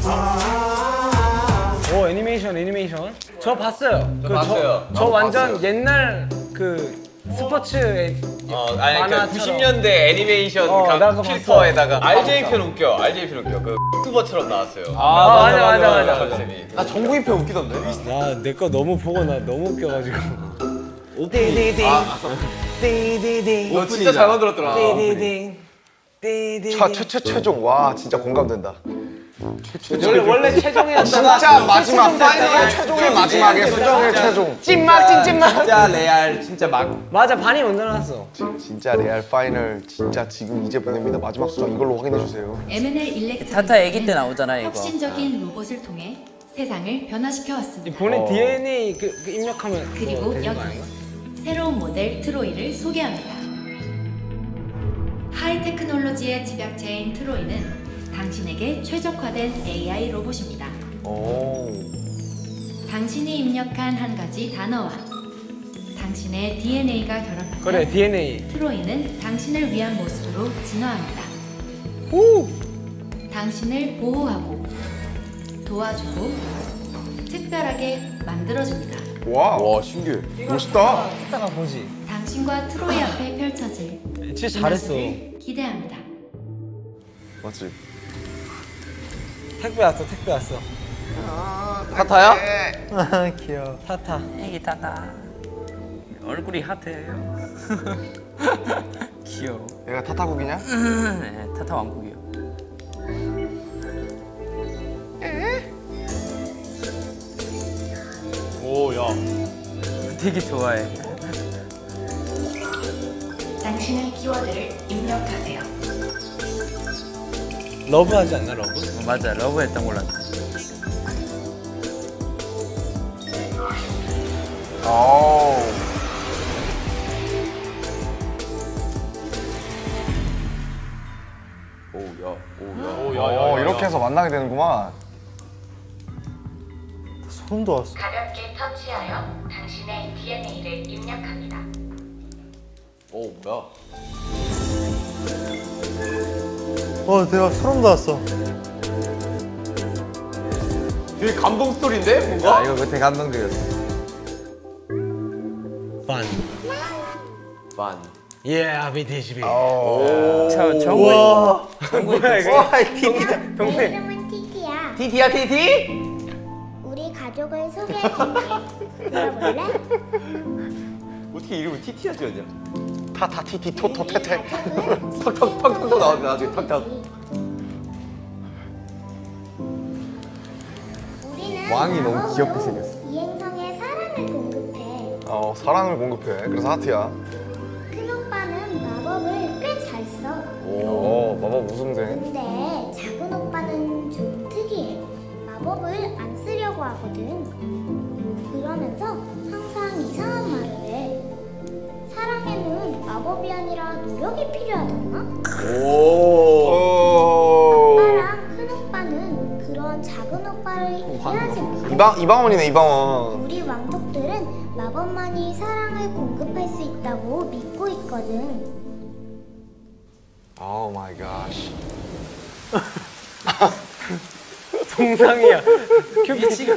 오 애니메이션. 저 봤어요. 봤어요. 저 완전 봤어요. 옛날 그 스포츠 아니 그 90년대 애니메이션 필터에다가 RJ편 웃겨. RJ편 웃겨. 그 유튜버처럼 나왔어요. 맞아. 컨셉이. 나 정국이편 웃기던데. 나 내 거 너무 보고 나 너무 웃겨가지고. 띠디디. 너 진짜 잘 만들었더라. 최종 와 진짜 공감된다. 원래 최종이었잖아. 진짜 마지막 파이널 최종의 마지막에 수정의 최종. 찐막. 진짜 레알 진짜 막. 맞아 반이 먼저 나왔어. 진짜 레알 파이널 진짜 지금 이제 보냅니다. 마지막 수정 이걸로 확인해 주세요. M&L 일렉트로닉은 타타 애기 때 나오잖아 이거. 혁신적인 로봇을 통해 세상을 변화시켜 왔습니다. 본인 DNA 그 입력하면 그리고 여기 새로운 모델 트로이를 소개합니다. 하이테크놀로지의 집약체인 트로이는 당신에게 최적화된 AI 로봇입니다. 당신이 입력한 한 가지 단어와 당신의 DNA가 결합하면 그래 DNA. 트로이는 당신을 위한 모습으로 진화합니다. 당신을 보호하고 도와주고 특별하게 만들어줍니다. 와 신기해. 멋있다. 이따가 보지. 당신과 트로이 앞에 펼쳐질 진짜 잘했어. 모습을 기대합니다. 맞지? 택배 왔어. 타타야? 귀여워. 타타. 애기 타타. 얼굴이 핫해요. 귀여워. 얘가 타타국이냐? 네, 타타 왕국이요. 오 야. 되게 좋아해. 당신의 키워드를 입력하세요. 러브 하지 않나 러브? 맞아 러브 했던 걸로 알아. 이렇게 해서 만나게 되는구만. 소름 돋았어. 가볍게 터치하여 당신의 DNA를 입력합니다. 뭐야? 대박 소름 돋았어. 되게 감동 스토리인데 뭔가? 이거 되게 감동적이었어. 반. BTS. 저 정국이. 뭐야 이거? 내 이름은 티티야. 티티야 티티? 우리 가족을 소개해줄게. 들어볼래? 어떻게 이름을 티티야 지었냐? 타타 티티 토토 테테. 턱턱턱턱 나왔네 나중에 턱턱. 우리는 왕이 너무 귀엽게 생겼어. 이 행성에 사랑을 공급해. 사랑을 공급해. 그래서 하트야. 큰 오빠는 마법을 꽤 잘 써. 마법 우승생. 근데 작은 오빠는 좀 특이해. 마법을 안 쓰려고 하거든. 그러면서 항상 이상한 말을 해. 사랑에는 마법이 아니라 노력이 필요하단다. 오빠랑 큰 오빠는 그런 작은 오빠를 이해하지 못해. 이방원이네 이방원. 우리 왕족들은 마법만이 사랑을 공급할 수 있다고 믿고 있거든. 오 마이 갓. 동상이야. 큐피씨가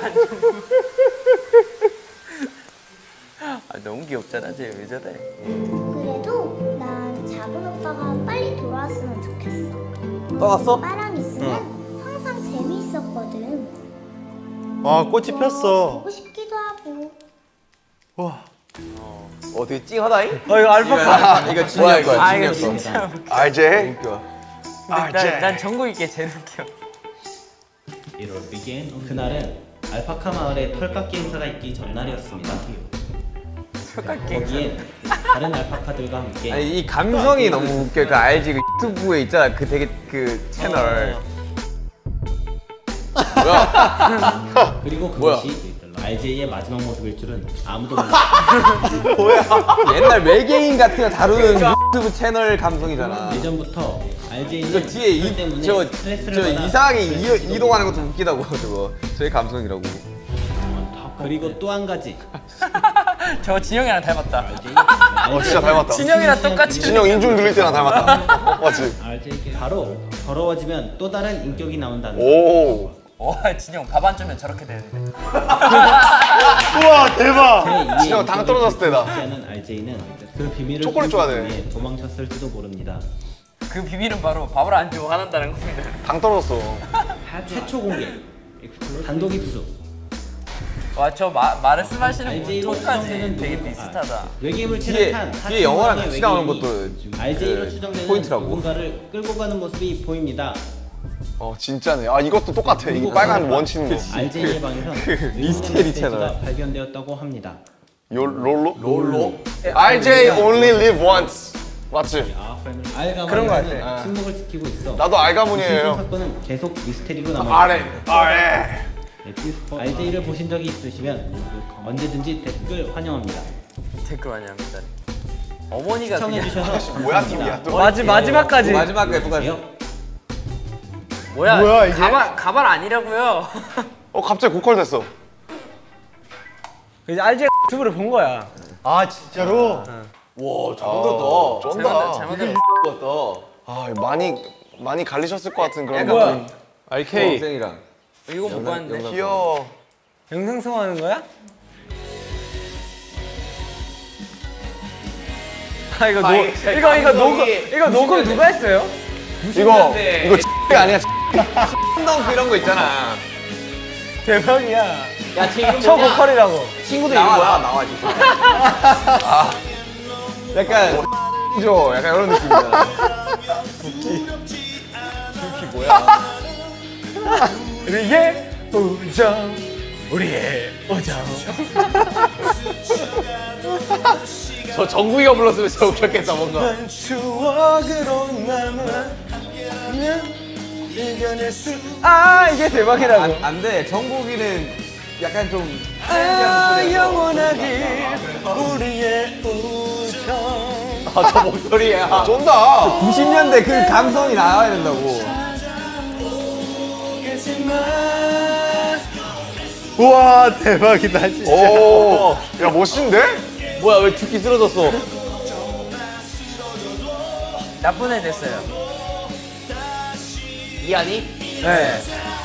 너무 귀엽잖아 쟤 왜 저래? 그래도 난 작은 오빠가 빨리 돌아왔으면 좋겠어. 떠났어? 오빠랑 있으면 항상 재미있었거든. 꽃이 폈어. 보고 싶기도 하고. 되게 찡하다잉? 이거 알파카. 이거 진짜 거야 이거 진짜. 진짜. RJ. 웃겨. 난 정국이께 제일 웃겨. 1월 비긴 그날은 알파카 마을에 털깎기 행사가 있기 전날이었습니다. 거기엔 다른 알파카들과 함께 아니 이 감성이 너무 웃겨. 그 알지 그 유튜브에 있잖아. 그 되게 그 채널. 뭐야? 그리고 뭐야? 그것이 RJ의 마지막 모습일 줄은 아무도 몰랐어요. 뭐야? 옛날 외계인 같은 거 다루는 유튜브 채널 감성이잖아. 예전부터 RJ는 그 뒤에 때문에 저 스트레스를 받아 이상하게 이동하는 것도 웃기다고 저거. 저의 감성이라고. 그리고 또 한 가지 저 진영이랑 닮았다. 진짜 닮았다. 진영이랑 똑같이. 진영 인중 늘릴 때랑 닮았다. 맞지? 바로 더러워지면 또 다른 인격이 나온다는 오. 진영 밥 안 주면 저렇게 되는데. 우와 대박. 진짜 당 떨어졌을 때다. 하는 RJ는 그 비밀을 초콜릿 줘야 돼. 숨기기 위해 도망쳤을지도 모릅니다. 그 비밀은 바로 밥을 안 주고 화난다는 겁니다. 당 떨어졌어. 최초 공개 단독 입수. 와, 저 말씀하시는 RJ로 톤까지 추정되는 되게 누군가. 비슷하다. 외계인을 뒤에 채택한 뒤에 영화랑 4,000명의 같이 나오는 외계인이 것도 RJ로 그 추정되는 포인트라고. 누군가를 끌고 가는 모습이 보입니다. 진짜네. 아 이것도 똑같아. 이 빨간 원 치는 거. RJ의 방에선 미스테리 메시지가 채널. 발견되었다고 합니다. 롤로? RJ only live once. 맞지? 그런 거 같아. 침묵을 지키고 있어. 나도 이 알가문이에요. 사건은 계속 미스테리로 남아 있습니다. 아래. RJ를 보신 적이 있으시면 언제든지 댓글 환영합니다. 댓글 많이 합니다. 어머니가 시청해주셔서 뭐야 감사합니다. 팀이야 또. 마지막까지. 마지막에 누가 뭐야 이게? 가발 아니라고요? 갑자기 고퀄 됐어. 이제 RJ 유튜브를 본 거야. 아 진짜로? 와 잘한다. 쩐다. 잘못했다. 아 많이 갈리셨을 것 같은 그런 뭐야? 느낌. RK 동생이랑 이거 못 봤는데. 귀여워. 영상 성하는 거야? 아 이거 이거 녹음 누가 했어요? 이거 X가 아니야. 한동 그런 거 있잖아. 대박이야. 야 지금 초 보컬이라고. 친구들 이름 뭐야? 나와 진짜. 약간 죠 약간 이런 느낌이잖아. 이게 우정 우리의 우정. 저 정국이가 불렀으면 진짜 웃겼겠다 뭔가. 추억으로 남은 이겨낼 수. 아 이게 대박이라고. 안돼 정국이는 약간 좀 영원하길 우리의 우정. 저 목소리야. 쩐다. 90년대 그 감성이 나와야 된다고. 우와 대박이다 진짜. 오, 야 멋진데? 뭐야 왜 죽기 쓰러졌어? 나쁜 애 됐어요. 이한이? 네.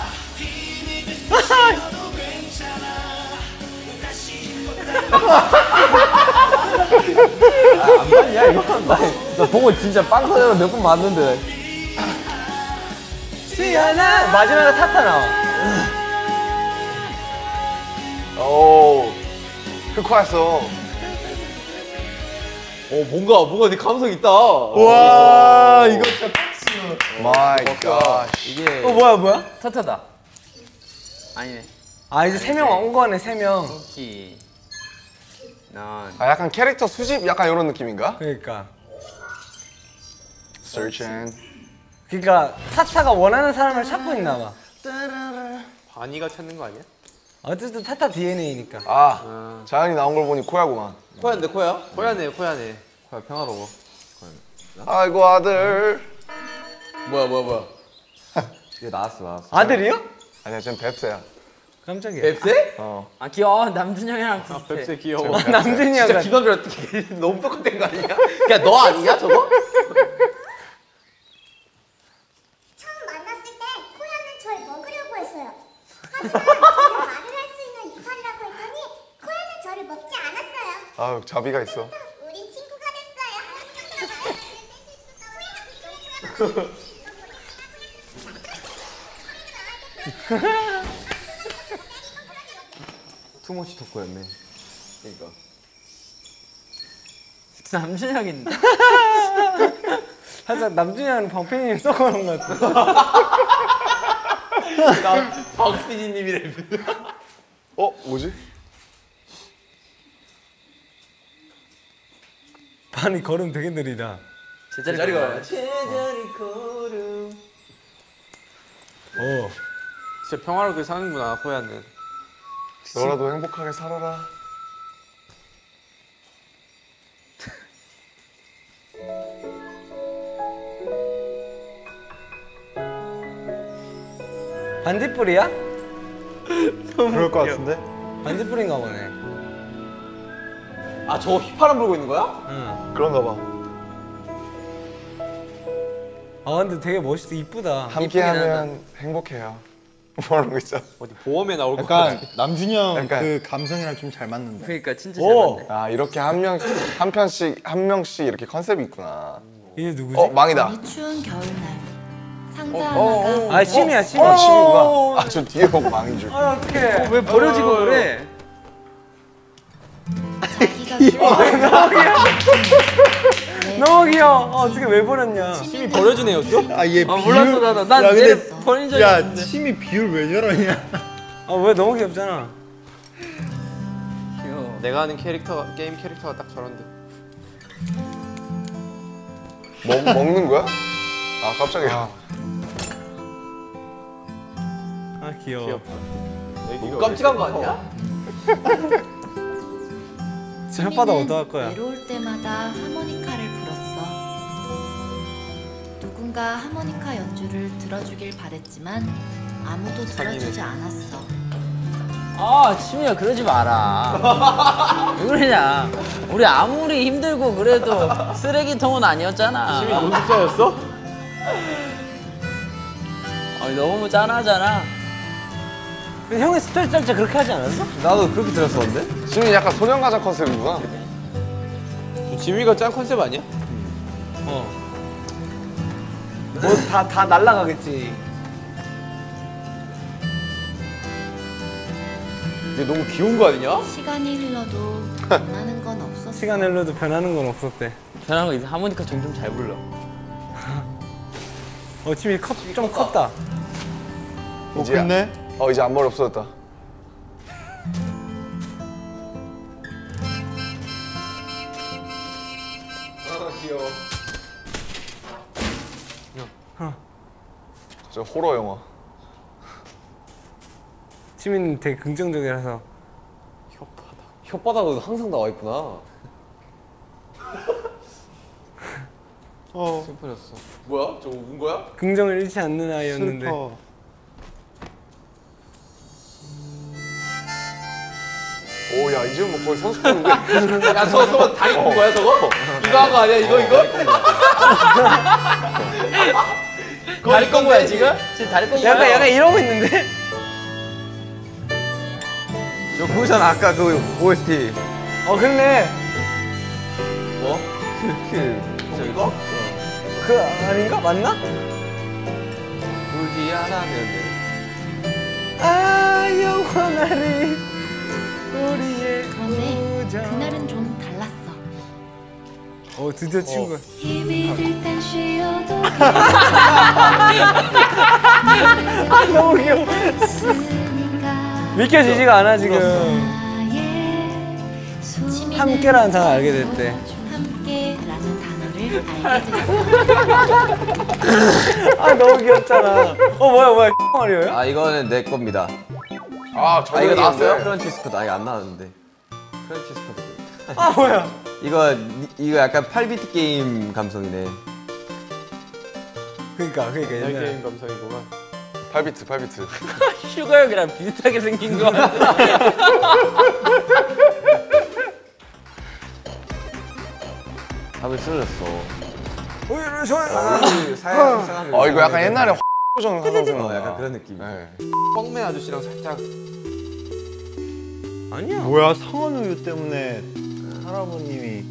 안 봤냐 이거? 나 보고 진짜 빵 터져서 몇 번 봤는데. 마지막에 타타 나와. 오, 흑화했어. 뭔가 네 감성 있다. 와 이거 진짜. 마이 갓. 이게 뭐야? 타타다. 아니네. 아 이제 3명 온 거네 3명. 키. 난. 약간 캐릭터 수집 약간 이런 느낌인가? 그러니까. Search and. 그러니까 타타가 원하는 사람을 찾고 있나 봐. 반이가 찾는 거 아니야? 어쨌든 타타 DNA니까. 자연이 나온 걸 보니 코야구만. 코야인데 코야? 코야네. 코야 평화로워. 아이고 아들. 뭐야? 이게 나왔어. 아들이요? 아니야, 전 뱁새야. 깜짝이야. 뱁새? 아 귀여워. 남준형이랑 비슷해. 뱁새 귀여워. 남준이 진짜 형가. 기가 어떻게 너무 똑같은 거 아니야? 야 너 아니냐 저거? 처음 만났을 때 코야는 절 먹으려고 했어요. 하지만 저는 말을 할 수 있는 이빨이라고 했더니 코야는 저를 먹지 않았어요. 아유, 자비가 있어. 우린 친구가 됐어요. 투머치 토크였네. 그러니까. 남준형인데. 살짝 남준이 형은 방패님 썩어놓은 것 같아. 나 박PD님이래. 뭐지? 반이 걸음 되게 느리다. 제자리가. 제자리 걸음. 오. 진짜 평화롭게 사는구나 코야는. 너라도 행복하게 살아라. 반딧불이야? 그럴 것 같은데? 반딧불인가 보네. 아 저거 휘파람 불고 있는 거야? 응. 그런가 봐. 아 근데 되게 멋있어. 이쁘다. 함께하면 행복해요. 뭐라는 거 있잖아. 어디 보험에 나올 것 약간 남준이 형 약간- 그 감성이랑 좀 잘 맞는다. 그러니까 진짜 잘 맞네. 아 이렇게 한 명씩 이렇게 컨셉이 있구나. 이게 누구지? 망이다. 이 추운 겨울날 상자 하나가 아 심이야 심. 친구가. 저 뒤에 보고 망인 줄. 아 어떡해. 왜 버려지고 그래? 자기가 좋아하는 너무 귀여워. 어떻게 왜 버렸냐. 심이 버려진 애였어? 아얘 아 몰랐어 나도. 난 야, 얘를 근데- 버린 적이 야 없는데. 침이 비율 왜 저러냐? 아 왜 너무 귀엽잖아. 귀여워. 내가 하는 게임 캐릭터가 딱 저런데. 먹는 거야? 아 깜짝이야. 아 귀여워. 너무 깜찍한 거 아니야? 제 혓바닥 어떡할 거야. 외로울 때마다 하모니카를 불었어. 누군가 하모니카 연주를 들어주길 바랬지만 아무도 들어주지 않았어. 아 치미야 그러지 마라. 왜 그러냐? 우리 아무리 힘들고 그래도 쓰레기통은 아니었잖아. 심이 노숙자였어? 아니 너무 짠하잖아. 근데 형이 스토리 짤 때 그렇게 하지 않았어? 나도 그렇게 들었었는데? 지민이 약간 소년가자 컨셉이구나. 지미가 짠 컨셉 아니야? 뭐 다 날라가겠지. 근데 너무 귀여운 거 아니냐? 시간이 흘러도 변하는 건 없었어. 시간 흘러도 변하는 건 없었대. 저랑 거 이제 하모니카 종종 잘 불러. 침이 좀 컸다. 이제 끝내? 이제 앞머리 없어졌다. 귀여워. 저 호러 영화. 치민은 되게 긍정적이라서. 혓바닥은 항상 나와 있구나. 슬퍼졌어. 뭐야? 저거 운 거야? 긍정을 잃지 않는 아이였는데. 슬퍼. 오야 이제 뭐 거의 선수인데. 야 저거 다리 꼰 거야 저거? 이거 한 거 아니야 이거? 다리 건 거야 지금? 지금 다리 건 거야? 약간 이러고 있는데? 저 그거잖아 아까 그 OST. 그렇네. 뭐? 이거? 그 아닌가? 맞나? 울지 않으면 아 영원하리 우리의 그런데 우정. 그날은 좀 달랐어. 드디어 친구야. 힘이 들 땐 쉬어도 너무 귀여워. 괜찮으니까 믿겨지지가 않아 지금. 치미는 함께라는 단어 알게 됐대. 함께라는 단어를 알게 됐어. 너무 귀엽잖아. 뭐야 말이에요? 아 이거는 내 겁니다. 저 이거 나왔어요? 크런치 스쿼드 아직 안 나왔는데. 크런치 스쿼드. 뭐야? 이거 약간 8비트 게임 감성이네. 그러니까 옛날. 감성이구만. 8비트. 슈가 형이랑 비슷하게 생긴 거 같아. 답을 쓰러졌어. 이거 약간 옛날에 표정 하던 생각. 약간 그런 느낌. 네. 뻥맨 아저씨랑 살짝. 아니야. 뭐야 상원 우유 때문에 할아버님이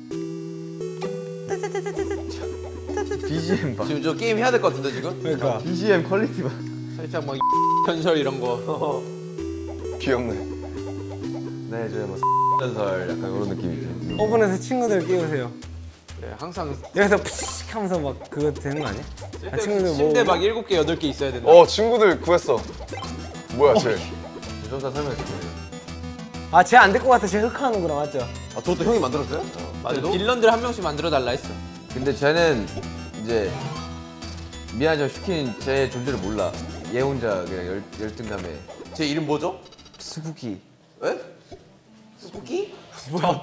BGM 봐. 지금 저 게임 해야 될 것 같은데 지금? 그러니까. BGM 퀄리티 봐. 살짝 막 현설 이런 거. 귀엽네. 네, 저뭐 현설 약간 그런 느낌이죠. 오븐에서 친구들 끼우세요. 네, 항상 여기서 푸식 하면서 막 그거 되는 거 아니야? 친구들 침대 막 7개, 8개 있어야 된다. 친구들 구했어. 뭐야 쟤? 좀 더 설명해 주세요. 쟤 안 될 것 같아. 쟤 흑하는구나 맞죠? 아, 저것도 형이 만들었어요? 맞아. 딜런들 한 명씩 만들어 달라 했어. 근데 쟤는 이제 미안하지만 슈키는 제 존재를 몰라. 얘 혼자 그냥 열등감에. 제 이름 뭐죠? 스푸키. 에? 스푸키? 뭐야?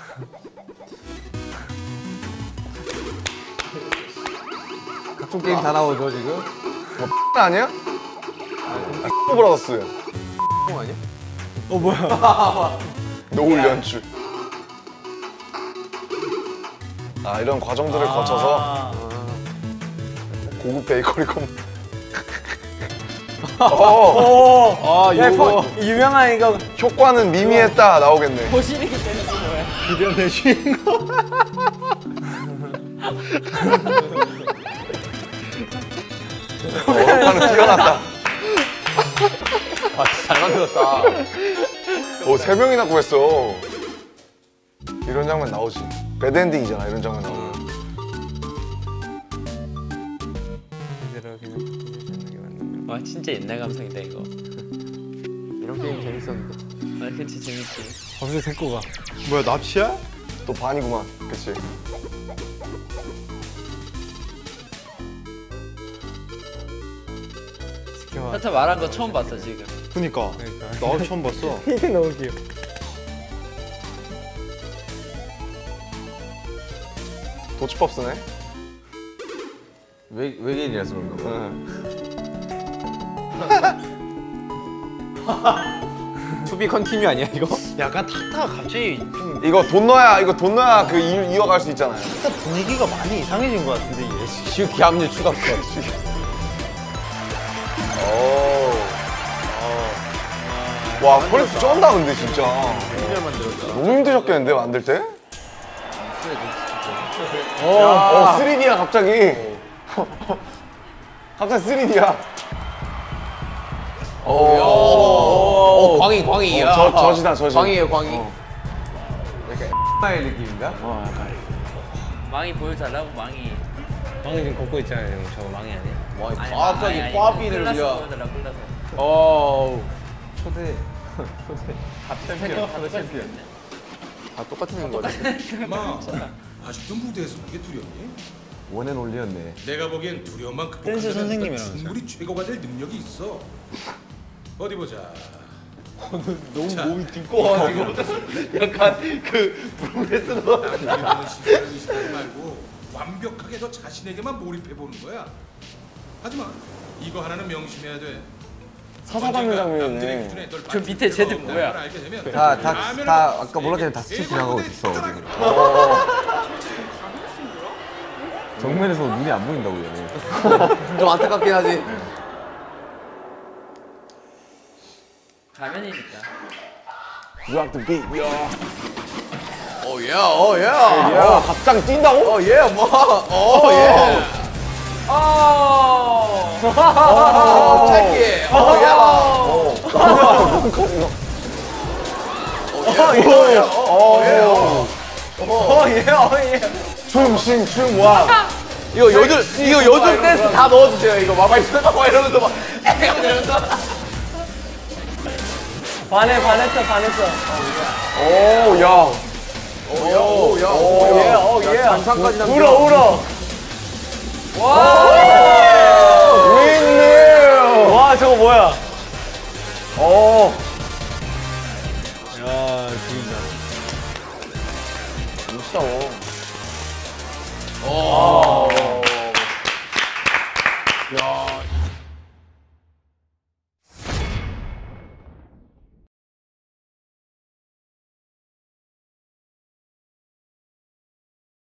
각종 게임 다 나오죠 지금? 아니야? 브라더스. 형 아니야? 뭐야? 노을 연출. 이런 과정들을 거쳐서 고급 베이커리 컴. 요거 유명한 이거 효과는 미미했다 나오겠네. 호실이기 때문에 뭐야? 비련의 주인공. 하나 뛰어났다. 잘 만들었다. 오, 3명이나 구했어. 이런 장면 나오지. 배드엔딩이잖아, 이런 장면 나오면. 와 진짜 옛날 감성이다 이거. 이런 게임 재밌었는데. 아 그치 재밌지. 갑자기 데리고 가. 뭐야 납치야? 또 반이구만. 그치. 타타 말한 거 처음 봤어 지금. 그니까. 나도 처음 봤어. 이게 너무 귀여워. 도치법 쓰네? 외계인이라서 그런가 봐. 투비 컨티뉴 아니야 이거? 약간 타타가 갑자기 좀 이거 돈 넣어야 그 이어갈 수 있잖아요. 타타 분위기가 많이 이상해진 것 같은데 얘. 슈 기압류 추가 컷. 와, 퀄리티 쩐다 근데 진짜. 잘 만들었다. 너무 힘드셨겠는데 만들 때? 3D야 갑자기. 갑자기 3D야. 광희. 저지다 저지. 광희예요 광희. 약간 X마일 느낌인가? 망이 보여달라고 망이. 방금 지금 걷고 있잖아요. 저거 망이 아니야? 와 아니, 갑자기 아니, 꽈비를 클라스 그려. 보여달라고 클라스. 초대. 다 챔피언. 다 똑같은 거지. 마, 아직도 무대에서 그게 두렵니? 원앤 올리였네. 내가 보기엔 두려움만 댄스 극복하면 선생님이라면서요? 충분히 최고가 될 능력이 있어. 어디 보자. 너무 몸이 두꺼워가지고 약간 그 프로레슬러. 남들이 시선을 의식하지 말고 완벽하게 너 자신에게만 몰입해 보는 거야. 하지만 이거 하나는 명심해야 돼. 사사받는 장면이네. 저 밑에 쟤들 뭐야? 다 아까 몰랐는데 다 스쳐 지나가고 있어. 정면에서 눈이 안 보인다고 얘네. 좀 안타깝긴 하지. 가면이니까. Rock the beat. 야, 갑자기 뛴다고? 짧게. 춤 와. 이거 요즘 댄스 다 넣어주세요. 이거 막 이러면서 막 이러면서. 반했어. 오, 야. 장상까지 남. 울어. 윈닐. 와, 저거 뭐야? 야 진짜. 멋있다.